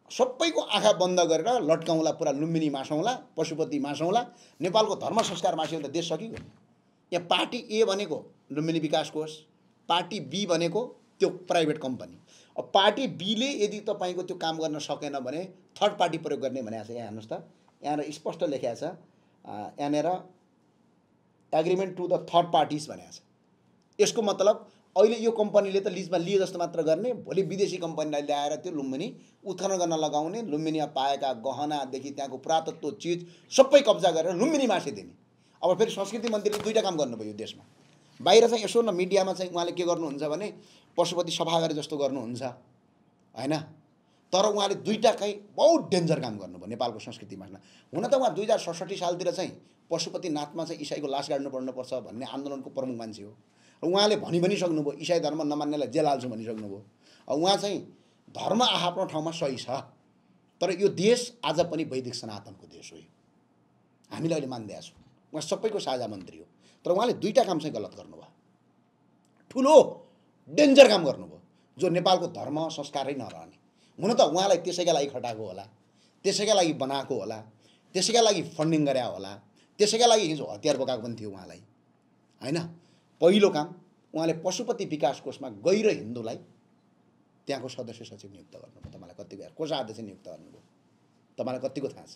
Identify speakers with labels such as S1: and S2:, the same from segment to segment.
S1: सबैको आँखा बन्द गरेर लट्काउँला, पुरा लुम्बिनी मासौँला, पशुपति मासौँला, नेपालको धर्म संस्कार मास्यो भने त देश सकिगयो। यहाँ पार्टी ए भनेको लुम्बिनी विकास कोष, पार्टी बी भनेको त्यो प्राइभेट कम्पनी। अब पार्टी बीले यदि तपाईँको त्यो काम गर्न सकेन भने थर्ड पार्टी प्रयोग गर्ने भनेको छ। यहाँ हेर्नुहोस् त, यहाँनिर स्पष्ट लेखेको छ, यहाँनिर agreement to the third parties भनेको छ। यसको मतलब अहिले यो कम्पनीले त लिजमा लिए जस्तो मात्र गर्ने, भोलि विदेशी कम्पनीलाई ल्याएर त्यो लुम्बिनी उत्खनन गर्न लगाउने, लुम्बिनीमा पाएका गहनादेखि त्यहाँको पुरातत्व चिज सबै कब्जा गरेर लुम्बिनी मासिदिने। अब फेरि संस्कृति मन्त्रीले दुईवटा काम गर्नुभयो देशमा। बाहिर चाहिँ यसो न मिडियामा चाहिँ उहाँले के गर्नुहुन्छ भने पशुपति सफा गरे जस्तो गर्नुहुन्छ हैन, तर उहाँले दुईवटा चाहिँ बहुत डेन्जर काम गर्नुभयो नेपालको संस्कृतिमा। हुन त उहाँ 2067 सालतिर चाहिँ पशुपतिनाथमा चाहिँ इसाईको लास गाड्नु पर्नुपर्छ भन्ने आन्दोलनको प्रमुख मान्छे हो। र उहाँले भनिसक्नुभयो इसाई धर्म नमान्नेलाई जेल हाल्छु भनिसक्नुभयो। उहाँ चाहिँ धर्म आफ्नो ठाउँमा सही छ, तर यो देश आज पनि वैदिक सनातनको देश हो। हामीले अहिले मान्दैछौँ उहाँ सबैको साझा मन्त्री हो, तर उहाँले दुईवटा काम चाहिँ गलत गर्नुभयो, ठुलो डेन्जर काम गर्नुभयो, जो नेपालको धर्म संस्कारै नरहने। हुन त उहाँलाई त्यसैका लागि खटाएको होला, त्यसैका लागि बनाएको होला, त्यसैका लागि फन्डिङ गरे होला, त्यसैका लागि हिजो हतियार बोकाएको पनि थियो उहाँलाई हैन। पहिलो काम उहाँले पशुपति विकास कोषमा गैर हिन्दूलाई त्यहाँको सदस्य सचिव नियुक्त गर्नुभयो। तपाईँलाई कतिको कोषाध्यक्ष नियुक्त गर्नुभयो, तपाईँलाई कतिको थाहा छ?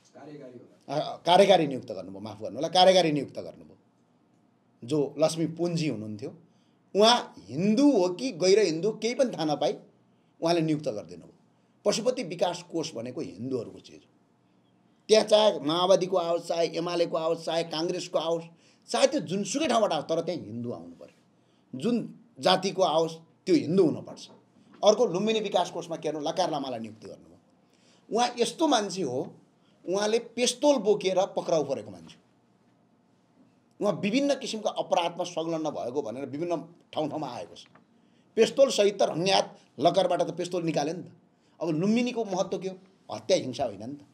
S1: कार्यकारी नियुक्त गर्नुभयो, माफ गर्नु होला, कार्यकारी नियुक्त गर्नुभयो। जो लक्ष्मी पुन्जी हुनुहुन्थ्यो, उहाँ हिन्दू हो कि गैर हिन्दू केही पनि थाहा नपाई उहाँले नियुक्त गरिदिनु भयो। पशुपति विकास कोष भनेको हिन्दूहरूको चिज हो। त्यहाँ चाहे माओवादीको आओस्, चाहे एमालेको आओस्, चाहे काङ्ग्रेसको आओस्, चाहे त्यो जुनसुकै ठाउँबाट आओस्, तर त्यहाँ हिन्दू आउनु पर्यो। जुन जातिको आओस् त्यो हिन्दू हुनुपर्छ। अर्को लुम्बिनी विकास कोषमा के गर्नु, लकार लामालाई नियुक्ति गर्नुभयो। उहाँ यस्तो मान्छे हो, उहाँले पिस्तोल बोकेर पक्राउ परेको मान्छे। उहाँ विभिन्न किसिमका अपराधमा संलग्न भएको भनेर विभिन्न ठाउँमा आएको छ। पिस्तोल सहित त रङ्ग्यात लकरबाट त पिस्तोल निकाल्यो नि त। अब लुम्बिनीको महत्त्व के हो? हत्या हिंसा होइन नि त।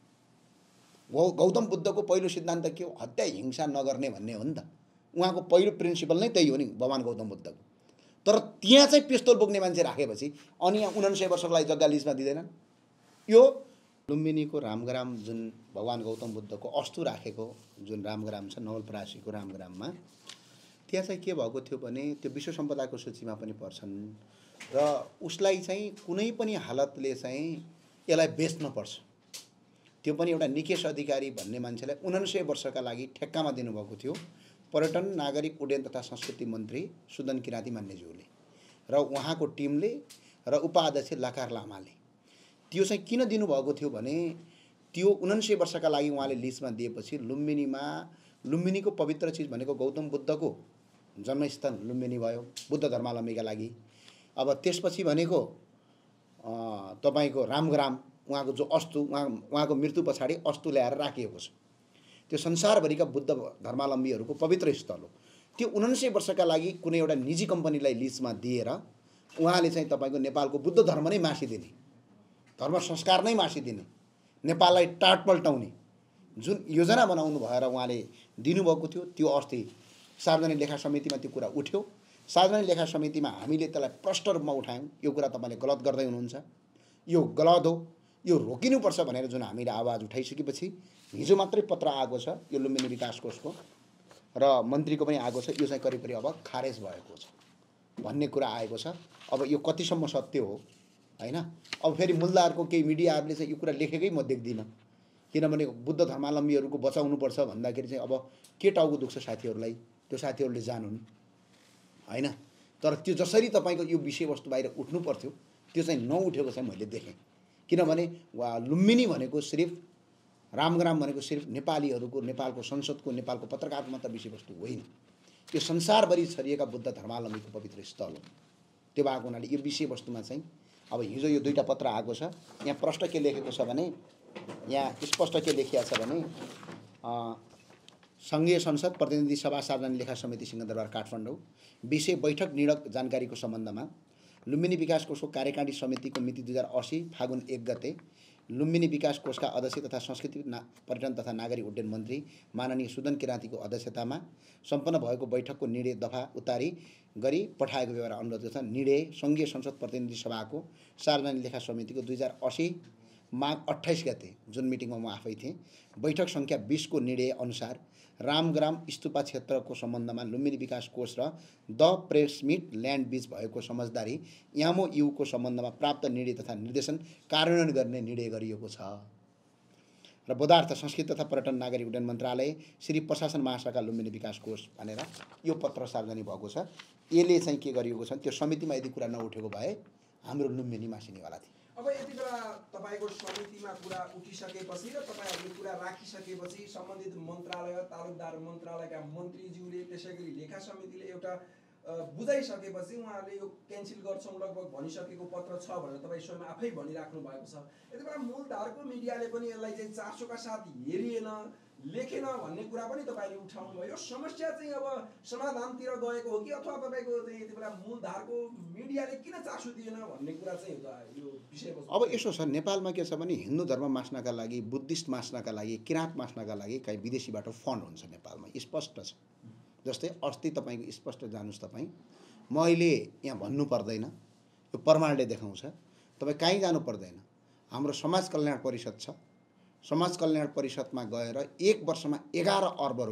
S1: गौतम बुद्धको पहिलो सिद्धान्त के हो? हत्या हिंसा नगर्ने भन्ने हो नि त। उहाँको पहिलो प्रिन्सिपल नै त्यही हो नि भगवान गौतम बुद्धको। तर त्यहाँ चाहिँ पिस्तोल बोक्ने मान्छे राखेपछि अनि यहाँ 49 वर्षको लागि जग्गा लिजमा दिँदैनन्। यो लुम्बिनीको रामग्राम जुन भगवान गौतम बुद्धको अस्तु राखेको जुन रामग्राम छ, नवलपरासीको रामग्राममा, त्यहाँ चाहिँ के भएको थियो भने त्यो विश्व सम्पदाको सूचीमा पनि पर्छन् र उसलाई चाहिँ कुनै पनि हालतले चाहिँ यसलाई बेच्नुपर्छ। त्यो पनि एउटा निकेश अधिकारी भन्ने मान्छेलाई 49 वर्षका लागि ठेक्कामा दिनुभएको थियो पर्यटन, नागरिक उड्डयन तथा संस्कृति मन्त्री सुदन किराती मान्यज्यूले र उहाँको टिमले र उपाध्यक्ष लकार लामाले। त्यो चाहिँ किन दिनुभएको थियो भने त्यो 49 वर्षका लागि उहाँले लिजमा दिएपछि लुम्बिनीको पवित्र चिज भनेको गौतम बुद्धको जन्मस्थान लुम्बिनी भयो बुद्ध धर्मावलम्बीका लागि। अब त्यसपछि भनेको तपाईँको रामग्राम, उहाँको जो अस्तु उहाँको मृत्यु पछाडि अस्तु ल्याएर राखिएको छ। त्यो संसारभरिका बुद्ध धर्मावलम्बीहरूको पवित्र स्थल हो। त्यो 49 वर्षका लागि कुनै एउटा निजी कम्पनीलाई लिजमा दिएर उहाँले चाहिँ तपाईँको नेपालको बुद्ध धर्म नै मासिदिने, धर्म संस्कार नै मासिदिने, नेपाललाई टाट पल्टाउने जुन योजना बनाउनु भएर उहाँले दिनुभएको थियो, त्यो अस्ति सार्वजनिक लेखा समितिमा त्यो कुरा उठ्यो। सार्वजनिक लेखा समितिमा हामीले त्यसलाई प्रष्ट रूपमा उठायौँ। यो कुरा तपाईँले गलत गर्दै हुनुहुन्छ, यो गलत हो, यो रोकिनुपर्छ भनेर जुन हामीले आवाज उठाइसकेपछि हिजो मात्रै पत्र आएको छ यो लुम्बिनी विकास कोषको र मन्त्रीको पनि आएको छ। यो चाहिँ करिब अब खारेज भएको छ भन्ने कुरा आएको छ। अब यो कतिसम्म सत्य हो हैन। अब फेरि मुल्दाहरूको केही मिडियाहरूले चाहिँ यो कुरा लेखेकै म देख्दिनँ, किनभने बुद्ध धर्मावलम्बीहरूको बचाउनुपर्छ भन्दाखेरि चाहिँ अब के टाउको दुख्छ साथीहरूलाई, त्यो साथीहरूले जानुन् हैन। तर त्यो जसरी तपाईँको यो विषयवस्तु बाहिर उठ्नु पर्थ्यो त्यो चाहिँ नउठेको चाहिँ मैले देखेँ। किनभने लुम्बिनी भनेको सिर्फ रामग्राम भनेको सिर्फ नेपालीहरूको, नेपालको संसदको, नेपालको पत्रकारको मात्र विषयवस्तु होइन। यो संसारभरि छरिएका बुद्ध धर्मावलम्बीको पवित्र स्थल हो। त्यो भएको हुनाले यो विषयवस्तुमा चाहिँ अब हिजो यो दुईवटा पत्र आएको छ। यहाँ प्रष्ट के लेखेको छ भने, यहाँ स्पष्ट के लेखिएको छ भने सङ्घीय संसद प्रतिनिधि सभा सार्वजनिक लेखा समिति सिंहदरबार काठमाडौँ विषय बैठक निर्णय जानकारीको सम्बन्धमा लुम्बिनी विकास कोषको कार्यकारिणी समितिको मिति 2080 फागुन 1 गते लुम्बिनी विकास कोषका अध्यक्ष तथा संस्कृति पर्यटन तथा नागरिक उड्डयन मन्त्री माननीय सुदन किरातीको अध्यक्षतामा सम्पन्न भएको बैठकको निर्णय दफा उतारी गरी पठाएको व्यवहार अनुरोध गर्छ। निर्णय सङ्घीय संसद प्रतिनिधि सभाको सार्वजनिक लेखा समितिको 2080 माघ 28 गते जुन मिटिङमा म आफै थिएँ, बैठक सङ्ख्या 20 को निर्णय अनुसार रामग्राम स्तूपा क्षेत्रको सम्बन्धमा लुम्बिनी विकास कोष र द प्रेसमिट ल्यान्ड बीच भएको समझदारी यामोयुको सम्बन्धमा प्राप्त निर्णय तथा निर्देशन कार्यान्वयन गर्ने निर्णय गरिएको छ। र पदार्थ संस्कृति तथा पर्यटन नागरिक उड्डयन मन्त्रालय श्री प्रशासन महाशाखा लुम्बिनी विकास कोष भनेर यो पत्र सार्वजनिक भएको छ। यसले चाहिँ के गरिएको छ, त्यो समितिमा यदि कुरा नउठेको भए हाम्रो लुम्बिनी मासिनेवाला थियो।
S2: अब यति बेला तपाईको समितिमा कुरा उठिसकेपछि र तपाईहरुले कुरा राखिसकेपछि सम्बन्धित मन्त्रालय, तालुकदार मन्त्रालयका मन्त्रीज्यूले त्यसैगरी लेखा समितिले एउटा बुझाइसकेपछि उहाँहरूले यो क्यान्सल गर्छौं लगभग भनिसकेको पत्र छ भनेर तपाई स्वयं आफै भनिराख्नु भएको छ। यति बेला मूलधारको मिडियाले पनि यसलाई चाहिँ चासोका साथ हेरिएन, लेखेन भन्ने कुरा पनि तपाईले उठाउनु भयो। यो समस्या चाहिँ अब समाधानतिर गएको हो कि अथवा तपाईको चाहिँ यति बेला मूलधारको मिडियाले किन चासो दिएन भन्ने कुरा चाहिँ यो विषयवस्तु।
S1: अब यसो छ, नेपालमा के छ भने हिन्दू धर्म मास्नका लागि, बुद्धिस्ट मास्नका लागि, किराँत मास्नका लागि कहीँ विदेशीबाट फन्ड हुन्छ नेपालमा, स्पष्ट छ। जस्तै अस्ति तपाईको स्पष्ट जानुस्, तपाई म अहिले यहाँ भन्नु पर्दैन, यो प्रमाणले देखाउँछ, तपाई कहीँ जानु पर्दैन। हाम्रो समाज कल्याण परिषद छ, समाज कल्याण परिषदमा गएर एक वर्षमा 11 अर्ब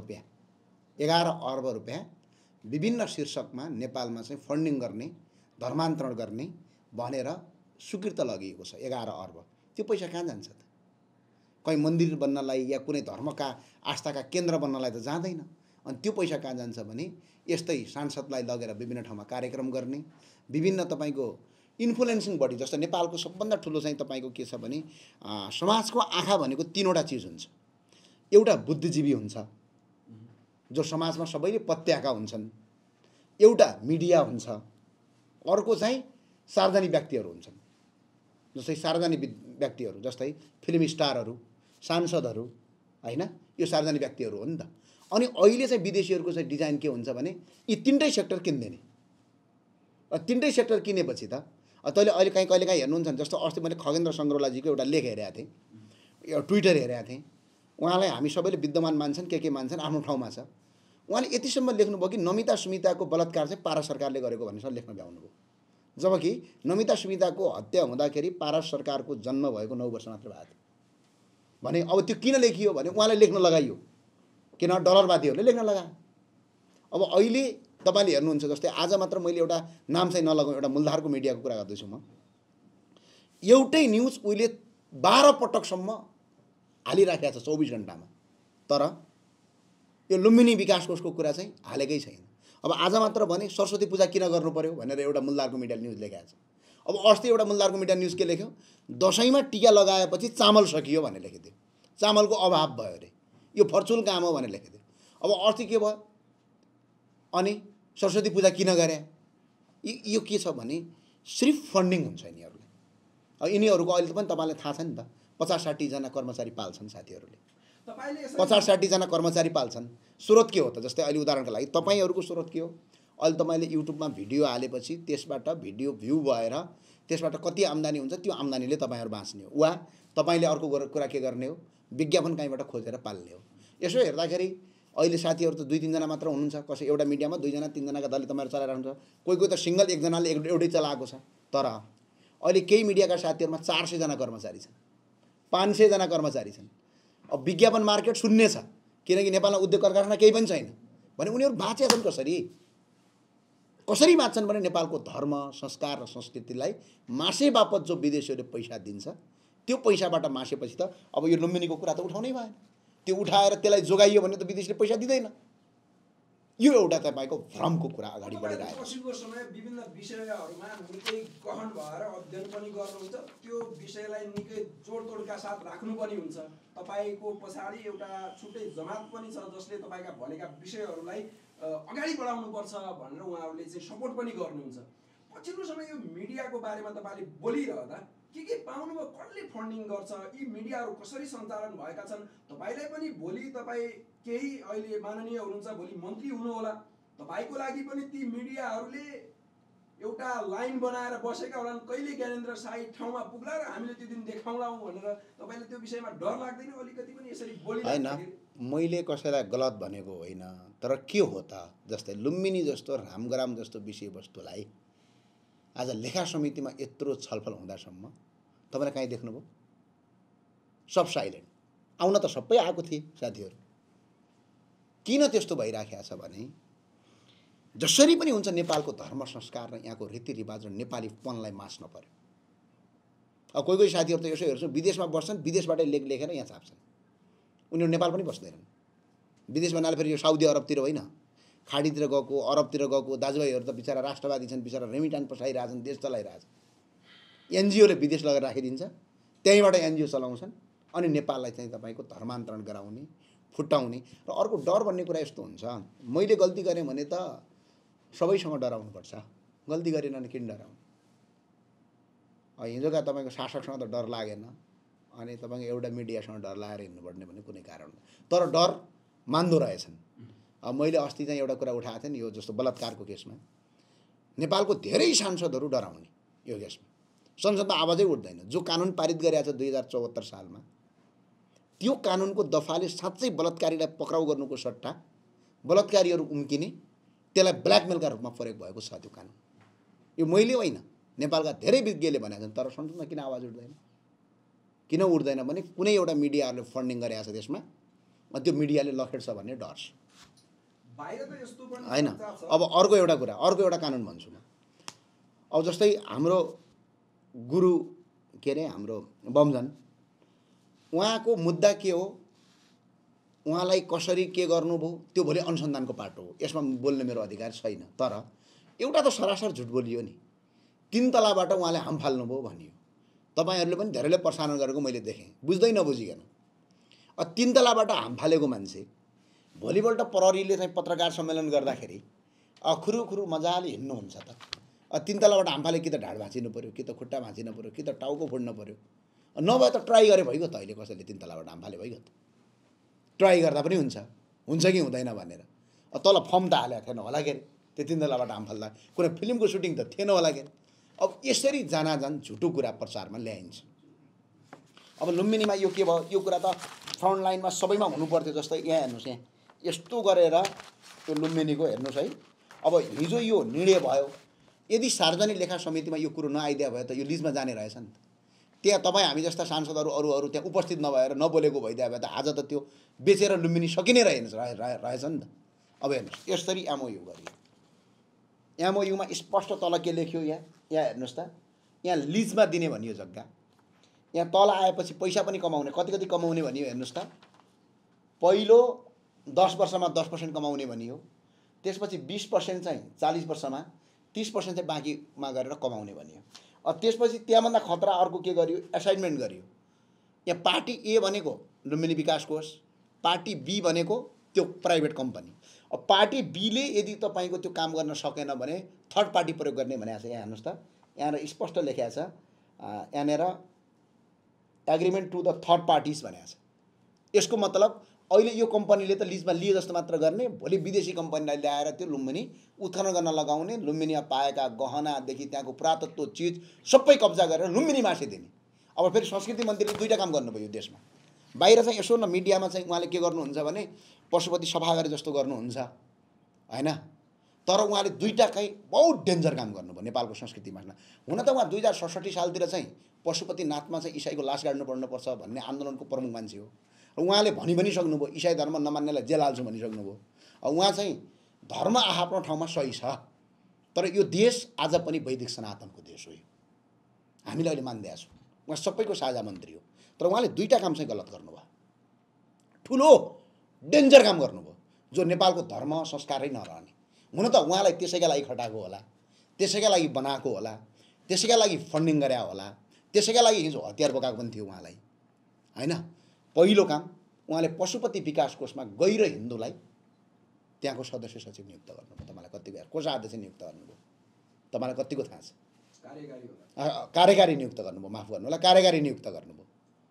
S1: रुपैयाँ विभिन्न शीर्षकमा नेपालमा चाहिँ फन्डिङ गर्ने, धर्मान्तरण गर्ने भनेर स्वीकृत लगिएको छ। 11 अर्ब त्यो पैसा कहाँ जान्छ त? कहीँ मन्दिर बन्नलाई या कुनै धर्मका आस्थाका केन्द्र बन्नलाई त जाँदैन। अनि त्यो पैसा कहाँ जान्छ भने यस्तै सांसदलाई लगेर विभिन्न ठाउँमा कार्यक्रम गर्ने, विभिन्न तपाईको इन्फ्लुएन्सिङ बडी। जस्तो नेपालको सबभन्दा ठुलो चाहिँ तपाईको के छ भने समाजको आँखा भनेको 3वटा चिज हुन्छ। एउटा बुद्धिजीवी हुन्छ जो समाजमा सबैले पत्याएका हुन्छन्, एउटा मिडिया हुन्छ, अर्को चाहिँ सार्वजनिक व्यक्तिहरू हुन्छन्। जस्तै सार्वजनिक व्यक्तिहरू जस्तै फिल्म स्टारहरू, सांसदहरू, हैन, यो सार्वजनिक व्यक्तिहरू हो नि त। अनि अहिले चाहिँ विदेशीहरूको चाहिँ डिजाइन के हुन्छ भने यी 3टै सेक्टर किन्दिने। 3टै सेक्टर किनेपछि त तैँले अहिले कहिलेकाहीँ हेर्नुहुन्छ, जस्तो अस्ति मैले खगेन्द्र सङ्ग्रौलाजीको एउटा लेख हेरेको थिएँ, एउटा ट्विटर हेरेको थिएँ। उहाँलाई हामी सबैले विद्यमान मान्छन्, के मान्छन्, आफ्नो ठाउँमा छ। उहाँले यतिसम्म लेख्नुभयो कि नमिता सुमिताको बलात्कार चाहिँ पारा सरकारले गरेको भनेर लेख्न भ्याउनुभयो। जबकि नमिता सुमिताको हत्या हुँदाखेरि पारा सरकारको जन्म भएको 9 वर्ष मात्र भएको थियो भने अब त्यो किन लेखियो भने उहाँलाई लेख्न लगाइयो, किन डलरवादीहरूले लेख्न लगाए। अब अहिले तपाईले हेर्नुहुन्छ, जस्तै आज मात्र मैले एउटा नाम चाहिँ नलगाउँ, एउटा मूलधारको मिडियाको कुरा गर्दैछु म, एउटै न्युज उहिले 12 पटकसम्म हालिराखेको छ 24 घण्टामा, तर यो लुम्बिनी विकास कोषको कुरा चाहिँ हालेकै छैन। अब आज मात्र भने सरस्वती पूजा किन गर्नु पर्यो भनेर एउटा मूलधारको मिडियाले न्युज लेखेको छ। अब अस्ति एउटा मूलधारको मिडिया न्युज के लेख्यो, दशैंमा टीका लगाएपछि चामल सकियो भनेर लेखिदियो, चामलको अभाव भयो अरे, यो फर्चुल काम हो भनेर लेखिदियो। अब अस्ति के भयो, अनि सरस्वती पूजा किन गरे? यो के छ भने सिर्फ फन्डिङ हुन्छ यिनीहरूलाई। अब यिनीहरूको अहिले पनि तपाईलाई थाहा छ नि त, 50-60 जना कर्मचारी पाल्छन् साथीहरूले, 50-60 जना कर्मचारी पाल्छन्। स्रोत के हो त? जस्तै अहिले उदाहरणको लागि तपाईहरूको स्रोत के हो? अहिले तपाईले युट्युबमा भिडियो हालेपछि त्यसबाट भिडियो भ्यू भएर त्यसबाट कति आम्दानी हुन्छ, त्यो आम्दानीले तपाईहरु बाँच्ने हो, वा तपाईले अर्को कुरा के गर्ने हो, विज्ञापन कहीँबाट खोजेर पाल्ने हो। यसो हेर्दाखेरि अहिले साथीहरू त 2-3 जना मात्र हुनुहुन्छ, कसै एउटा मिडियामा 2 जना 3 जनाका दलले तपाईहरु चलाइरहन्छ, कोही त सिंगल एक जनाले एउटै चलाएको छ। तर अहिले केही मिडियाका साथीहरुमा 400 जना कर्मचारी छन्, 500 जना कर्मचारी छन्। अब विज्ञापन मार्केट शून्य छ, किनकि नेपालमा उद्योग कारखाना केही पनि छैन भने उनीहरु बाँचेछन् कसरी? कसरी बाँच्छन् भने नेपालको धर्म, संस्कार र संस्कृतिलाई मासे बापत जो विदेशीहरूले पैसा दिन्छ, त्यो पैसाबाट मासेपछि त अब यो लुम्बिनीको कुरा त उठाउनै भएन। त्यो उठाएर त्यसलाई जोगाइयो भने त विदेशीले पैसा दिँदैन। यो एउटा तपाईको भ्रमको कुरा अगाडि बढिरहेको छ।
S2: पछिल्लो समय विभिन्न विषयहरुमा निकै गहन भएर अध्ययन पनि गर्नुहुन्छ, त्यो विषयलाई निकै जोडतोडका साथ राख्नु पनि हुन्छ। तपाईको पछाडी एउटा छुट्टै जमात पनि छ जसले तपाईका भनेका विषयहरुलाई अगाडि बढाउनु पर्छ भनेर उहाँहरूले चाहिँ सपोर्ट पनि गर्नुहुन्छ। पछिल्लो समय यो मिडियाको बारेमा तपाईले बोलिरहँदा के पाउनुभयो, कसले फन्डिङ गर्छ, यी मिडियाहरु कसरी सञ्चालन भएका छन्, तपाईलाई पनि भोलि तपाई केही अहिले माननीय हुनुहुन्छ, भोलि मन्त्री हुनु होला, तपाईको लागि पनि ती मिडियाहरुले एउटा लाइन बनाएर बसेका होलान्, कहिले ज्ञानेन्द्र साई ठाउँमा पुग्ला र हामीले त्यो दिन देखाउँला भनेर। तपाईले त्यो विषयमा डर लाग्दैन अलिकति पनि यसरी बोलिरहेको?
S1: हैन, मैले कसैलाई गलत भनेको होइन, तर के हो त, जस्तै लुम्बिनी जस्तो, रामग्राम जस्तो विषयवस्तुलाई आज लेखा समितिमा यत्रो छलफल हुँदासम्म तपाईले कहीँ देख्नुभयो? सब साइलेन्ट। आउन त सबै आएको थिए साथीहरू। किन त्यस्तो भइराखेको छ भने जसरी पनि हुन्छ नेपालको धर्म संस्कार र यहाँको रीतिरिवाज र नेपालीपनलाई मास्न पर्यो। अब कोही कोही साथीहरू त यसो हेर्छु विदेशमा बस्छन्, विदेशबाटै लेखेर यहाँ छाप्छन्। उनीहरू नेपाल पनि बस्दैनन्। विदेश भन्नाले फेरि यो साउदी अरबतिर होइन, खाडीतिर गएको, अरबतिर गएको दाजुभाइहरू त बिचरा राष्ट्रवादी छन्, बिचरा रेमिटान पठाइरहेछन्, देश चलाइरहेछन्। एनजिओले विदेश लगेर राखिदिन्छ, त्यहीँबाट एनजिओ चलाउँछन्। अनि नेपाललाई चाहिँ तपाईँको धर्मान्तरण गराउने, फुटाउने। र अर्को डर भन्ने कुरा यस्तो हुन्छ, मैले गल्ती गरेँ भने त सबैसँग डराउनुपर्छ, गल्ती गरेन भने किन डराउनु। हिजोका तपाईँको शासकसँग त डर लागेन, अनि तपाईँको एउटा मिडियासँग डर लागेर हिँड्नुपर्ने भने कुनै कारण तर डर मान्दो रहेछन्। अब मैले अस्ति चाहिँ एउटा कुरा उठाएको थिएँ नि, यो जस्तो बलात्कारको केसमा नेपालको धेरै सांसदहरू डराउने यो केसमा। संसदमा आवाजै उठ्दैन। जो कानुन पारित गरेको छ 2074 सालमा, त्यो कानुनको दफाले साँच्चै बलात्कारीलाई पक्राउ गर्नुको सट्टा बलात्कारीहरू उम्किने, त्यसलाई ब्ल्याकमेलका रूपमा प्रयोग भएको छ त्यो कानुन। यो मैले होइन, नेपालका धेरै विज्ञले भनेका छन्। तर संसदमा किन आवाज उठ्दैन? किन उठ्दैन भने कुनै एउटा मिडियाहरूले फन्डिङ गरेको छ त्यसमा, त्यो मिडियाले लखेट्छ भन्ने डर छ होइन। अब अर्को एउटा कुरा, अर्को एउटा कानुन भन्छु म। अब जस्तै हाम्रो गुरु के अरे हाम्रो बमजन, उहाँको मुद्दा के हो, उहाँलाई कसरी के गर्नुभयो त्यो भोलि अनुसन्धानको पाटो हो, यसमा बोल्ने मेरो अधिकार छैन। तर एउटा त सरासर झुट बोलियो नि, 3 तलाबाट उहाँले हाम फाल्नुभयो भनियो। तपाईँहरूले पनि धेरैले प्रसारण गरेको मैले देखेँ, बुझ्दै नबुझिकन। 3 तलाबाट हाम फालेको मान्छे भोलिपल्ट प्रहरीले चाहिँ पत्रकार सम्मेलन गर्दाखेरि खुरुखुरु मजाले हिँड्नुहुन्छ त। 3 तलाबाट हाम फाले कि त ढाड भाँचिनु पऱ्यो, कि त खुट्टा भाँचिनु पऱ्यो, कि त टाउको फोड्नु पऱ्यो। नभए त ट्राई गरे भइगयो त। अहिले कसैले 3 तलाबाट हाम फाले भइगयो त। ट्राई गर्दा पनि हुन्छ कि हुँदैन भनेर। तल फर्म त हालेको थिएन होला के अरे, त्यो 3 तलाबाट हाम फाल्दा कुनै फिल्मको सुटिङ त थिएन होला के अरे। अब यसरी जानाजान झुटो कुरा प्रचारमा ल्याइन्छ। अब लुम्बिनीमा यो के भयो, यो कुरा त फ्रन्ट लाइनमा सबैमा हुनुपर्थ्यो। जस्तै यहाँ हेर्नुहोस्, यहाँ यस्तो गरेर त्यो लुम्बिनीको हेर्नुहोस् है। अब हिजो यो निर्णय भयो, यदि सार्वजनिक लेखा समितिमा यो कुरो नआइदिया भए त यो लिजमा जाने रहेछ नि त। त्यहाँ तपाईँ हामी जस्ता सांसदहरू अरू त्यहाँ उपस्थित नभएर नबोलेको भइदिया भए त आज त त्यो बेचेर लुम्बिनी सकिने रहेछ नि त। अब हेर्नुहोस् यसरी एमओयू गरियो। एमओयूमा स्पष्ट तल के लेख्यो, यहाँ हेर्नुहोस् त, यहाँ लिजमा दिने भनियो जग्गा। यहाँ तल आएपछि पैसा पनि कमाउने, कति कमाउने भनियो हेर्नुहोस् त। पहिलो 10 वर्षमा 10% कमाउने भनियो, त्यसपछि 20% चाहिँ 40 वर्षमा, 30% चाहिँ बाँकीमा गरेर कमाउने भनियो। त्यसपछि त्यहाँभन्दा खतरा अर्को के गरियो, एसाइनमेन्ट गरियो। यहाँ पार्टी ए भनेको लुम्बिनी विकास कोष, पार्टी बी भनेको त्यो प्राइभेट कम्पनी। अब पार्टी बीले यदि तपाईँको त्यो काम गर्न सकेन भने थर्ड पार्टी प्रयोग गर्ने भनेको छ। यहाँ हेर्नुहोस् त, यहाँ स्पष्ट लेखेको छ, यहाँनिर agreement to the third parties भनेको छ। यसको मतलब अहिले यो कम्पनीले त लिजमा लिए जस्तो मात्र गर्ने, भोलि विदेशी कम्पनीलाई ल्याएर त्यो लुम्बिनी उत्खनन गर्न लगाउने, लुम्बिनीमा पाएका गहनादेखि त्यहाँको पुरातत्व चिज सबै कब्जा गरेर लुम्बिनी मासिदिने। अब फेरि संस्कृति मन्त्रीले 2टा काम गर्नुभयो यो देशमा। बाहिर चाहिँ यसो न मिडियामा चाहिँ उहाँले के गर्नुहुन्छ भने पशुपति सफा गरे जस्तो गर्नुहुन्छ होइन, तर उहाँले 2टा चाहिँ बहुत डेन्जर काम गर्नुभयो नेपालको संस्कृतिमा। हुन त उहाँ 2067 सालतिर चाहिँ पशुपतिनाथमा चाहिँ इसाईको लास गाड्नु पर्नुपर्छ भन्ने आन्दोलनको प्रमुख मान्छे हो। उहाँले भनि सक्नुभयो इसाई धर्म नमान्नेलाई जेल हाल्छु भनिसक्नुभयो। उहाँ चाहिँ धर्म आफ्नो ठाउँमा सही छ, तर यो देश आज पनि वैदिक सनातनको देश हो। हामीले अहिले मान्दै छौँ, उहाँ सबैको साझा मन्त्री हो। तर उहाँले 2टा काम चाहिँ गलत गर्नुभयो, ठुलो डेन्जर काम गर्नुभयो, जो नेपालको धर्म संस्कारै नरहने। हुन त उहाँलाई त्यसैका लागि खटाएको होला, त्यसैका लागि बनाएको होला, त्यसैका लागि फन्डिङ गरे होला, त्यसैका लागि हिजो हतियार बोकाएको पनि थियो उहाँलाई होइन। पहिलो काम उहाँले पशुपति विकास कोषमा गैर हिन्दूलाई त्यहाँको सदस्य सचिव नियुक्त गर्नुभयो। तपाईँलाई कतिको कोषाध्यक्ष नियुक्त गर्नुभयो, तपाईँलाई कतिको थाहा छ? कार्यकारी नियुक्त गर्नुभयो, माफ गर्नु होला, कार्यकारी नियुक्त गर्नुभयो।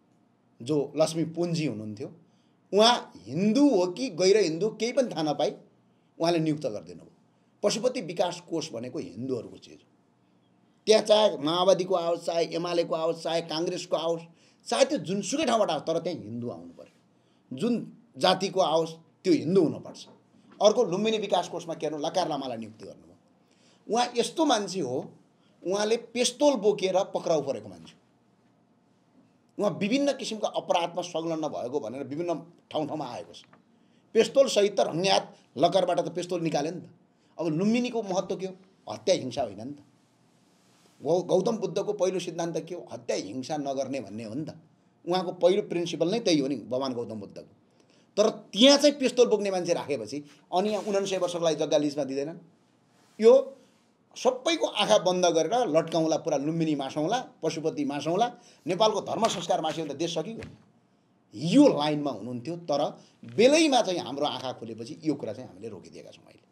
S1: जो लक्ष्मी पुन्जी हुनुहुन्थ्यो, उहाँ हिन्दू हो कि गैर हिन्दू केही पनि थाहा नपाई उहाँले नियुक्त गरिदिनु भयो। पशुपति विकास कोष भनेको हिन्दूहरूको चिज हो। त्यहाँ चाहे माओवादीको आओस्, चाहे एमालेको आओस्, चाहे काङ्ग्रेसको आओस्, चाहे त्यो जुनसुकै ठाउँबाट आओस्, तर त्यहाँ हिन्दू आउनु पर्यो। जुन जातिको आओस् त्यो हिन्दू हुनुपर्छ। अर्को लुम्बिनी विकास कोषमा के गर्नु, लकार लामालाई नियुक्ति गर्नुभयो। उहाँ यस्तो मान्छे हो, उहाँले पेस्तोल बोकेर पक्राउ परेको मान्छे। उहाँ विभिन्न किसिमका अपराधमा संलग्न भएको भनेर विभिन्न ठाउँमा आएको छ। पेस्तोल सहित त रङ्ग्यात लकरबाट त पेस्तोल निकाल्यो नि त। अब लुम्बिनीको महत्त्व के हो? हत्या हिंसा होइन नि त। गौतम बुद्धको पहिलो सिद्धान्त के हो? हत्या हिंसा नगर्ने भन्ने हो नि त। उहाँको पहिलो प्रिन्सिपल नै त्यही हो नि भगवान गौतम बुद्धको। तर त्यहाँ चाहिँ पेस्तोल बोक्ने मान्छे राखेपछि अनि यहाँ 49 वर्षको लागि जग्गा लिजमा दिँदैनन्। यो सबैको आँखा बन्द गरेर लट्काउँला, पुरा लुम्बिनी मासौँला, पशुपति मासौँला, नेपालको धर्म संस्कार मास्यो भने त देश सकिगयो। यो लाइनमा हुनुहुन्थ्यो, तर बेलैमा चाहिँ हाम्रो आँखा खुलेपछि यो कुरा चाहिँ हामीले रोकिदिएका छौँ अहिले।